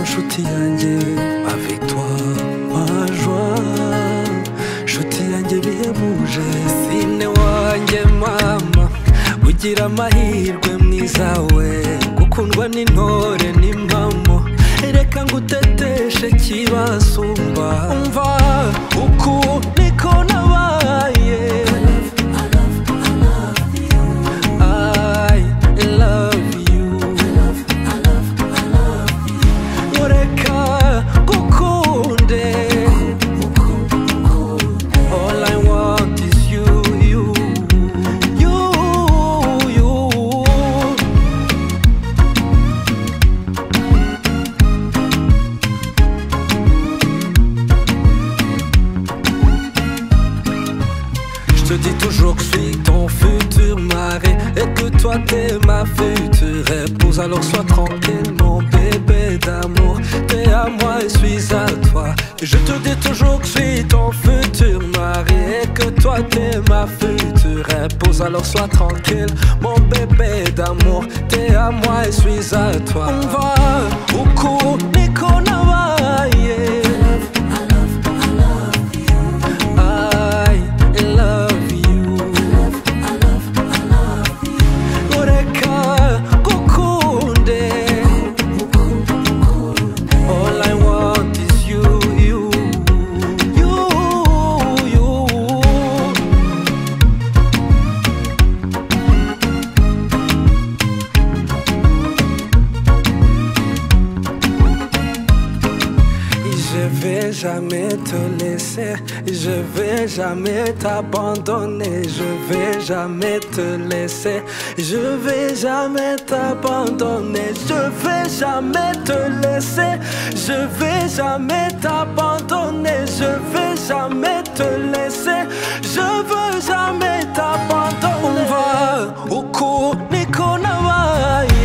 nshuti yanjye, avec toi ma joie, nshuti yanjye bihebuje. Sine wanjye mama, ugira amahirwe mwiza we, gukundwa n'intore n'impamo, reka nguteteshe kibasumba. Umva uku niko nabaye, je te dis toujours que je suis ton futur mari et que toi t'es ma future épouse. Alors sois tranquille mon bébé d'amour, t'es à moi et suis à toi. Je te dis toujours que je suis ton futur mari et que toi t'es ma future épouse. Alors sois tranquille mon bébé d'amour, t'es à moi et suis à toi. On va au cours niko nabaye, je vais jamais te laisser, je vais jamais t'abandonner, je vais jamais te laisser, je vais jamais t'abandonner, je vais jamais te laisser, je vais jamais t'abandonner, je vais jamais te laisser, je veux jamais t'abandonner. On va au cours niko nabaye.